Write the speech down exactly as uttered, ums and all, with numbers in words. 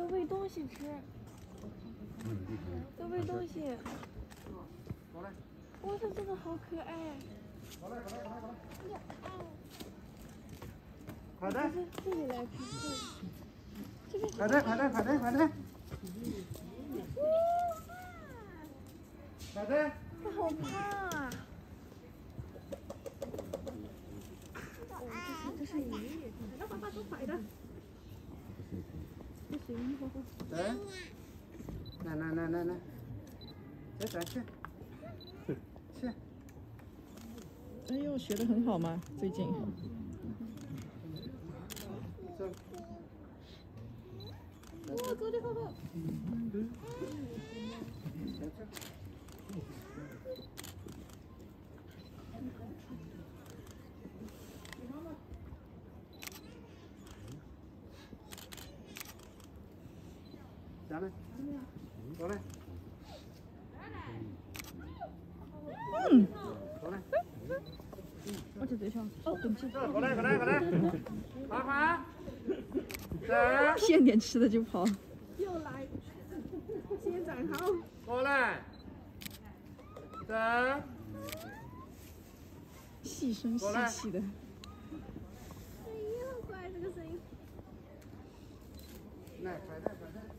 喂东西吃，要喂东西。 过来。 哇，它真的好可爱。 过来，过来，过来，过来。快点！ 这里来看，这边。 快点，快点，快点，快点！快点！ 它好胖啊！这是鱼，那爸爸多快的。不行，爸爸。 来，来来来来来，来再去，去。 哎呦，学得很好嘛，最近。 走。 哇，走的好好。 下来，过来。 嗯。 过来。 我这对象，哦，对不起。 过来，过来，过来。花花。走。 见点吃的就跑。 又来，先站好。 过来。走。 细声细气的。 哎呀，好乖这个声音。 来，快点，快点。